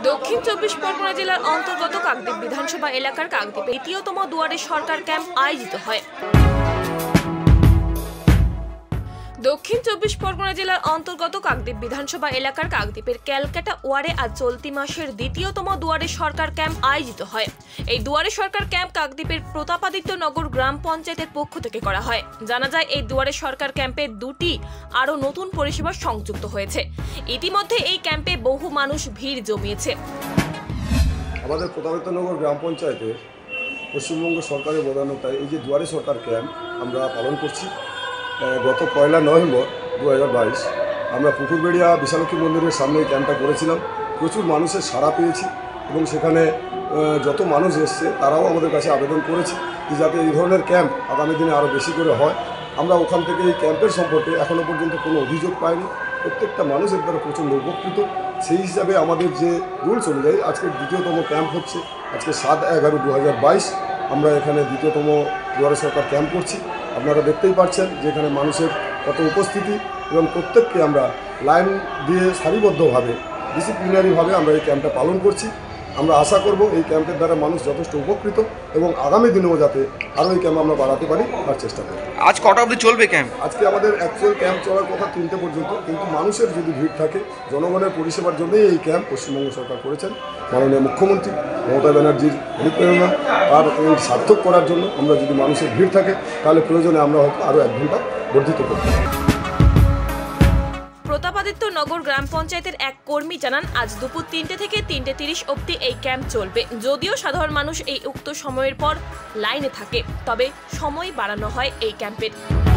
দক্ষিণ ২৪ পরগনা জেলার অন্তর্গত কাকদ্বীপ বিধানসভা এলাকার কাকদ্বীপে তৃতীয়তম দুয়ারে সরকার ক্যাম্প আয়োজিত হয়। দক্ষিণ ২৪ পরগনা জেলার অন্তর্গত কাকদ্বীপ বিধানসভা এলাকার কাকদ্বীপের ক্যালকাটা ওয়ার্ডে আজ চলতি মাসের দ্বিতীয়তম দুয়ারে সরকার ক্যাম্প আয়োজিত হয়। এই দুয়ারে সরকার ক্যাম্প কাকদ্বীপের প্রতাপাদিত্য নগর গ্রাম পঞ্চায়েতের পক্ষ থেকে করা হয়। জানা যায় এই দুয়ারে সরকার ক্যাম্পে দুটি আরও নতুন পরিষেবা সংযুক্ত হয়েছে। ইতিমধ্যে এই ক্যাম্পে বহু মানুষ ভিড় জমিয়েছে। আমাদের প্রতাপাদিত্য নগর গ্রাম পঞ্চায়েতে পশ্চিমবঙ্গ সরকারের বদান্যতায় এই যে দুয়ারে সরকার ক্যাম্প আমরা পালন করছি। গত 1 নভেম্বর 2022 আমরা পুকুরবেড়িয়া বিশালক্ষী মন্দিরের সামনে এই ক্যাম্পটা করেছিলাম। প্রচুর মানুষের সাড়া পেয়েছি এবং সেখানে যত মানুষ এসছে তারাও আমাদের কাছে আবেদন করেছে যে যাতে এই ধরনের ক্যাম্প আগামী দিনে আরও বেশি করে হয়। আমরা ওখান থেকে এই ক্যাম্পের সম্পর্কে এখনও পর্যন্ত কোনো অভিযোগ পাইনি। প্রত্যেকটা মানুষের দ্বারা প্রচণ্ড উপকৃত। সেই হিসাবে আমাদের যে রুলস অনুযায়ী আজকে দ্বিতীয়তম ক্যাম্প হচ্ছে। আজকে 7/11/2022 আমরা এখানে দ্বিতীয়তম দুয়ারে সরকার ক্যাম্প করছি। আপনারা দেখতেই পাচ্ছেন যে এখানে মানুষের কত উপস্থিতি এবং প্রত্যেককে আমরা লাইন দিয়ে সারিবদ্ধভাবে ডিসিপ্লিনারিভাবে আমরা এই ক্যাম্পটা পালন করছি। আমরা আশা করব এই ক্যাম্পের দ্বারা মানুষ যথেষ্ট উপকৃত এবং আগামী দিনেও যাতে আরও এই ক্যাম্প আমরা বাড়াতে পারি তার চেষ্টা করি। আজ কটা অবধি চলবে ক্যাম্প? আজকে আমাদের অ্যাকচুয়াল ক্যাম্প চলার কথা 3টে পর্যন্ত, কিন্তু মানুষের যদি ভিড় থাকে, জনগণের পরিষেবার জন্যই এই ক্যাম্প পশ্চিমবঙ্গ সরকার করেছেন। মাননীয় মুখ্যমন্ত্রী মমতা ব্যানার্জির অনুপ্রেরণা আর এই সার্থক করার জন্য আমরা যদি মানুষের ভিড় থাকে তাহলে প্রয়োজনে আমরা হয়তো আরও 1 ঘন্টা বর্ধিত করতে পারি। প্রতাপাদিত্য নগর গ্রাম পঞ্চায়েতের এক কর্মী জানান, আজ দুপুর 3টে থেকে 3:30 অবধি এই ক্যাম্প চলবে। যদিও সাধারণ মানুষ এই উক্ত সময়ের পর লাইনে থাকে, তবে সময় বাড়ানো হয় এই ক্যাম্পের।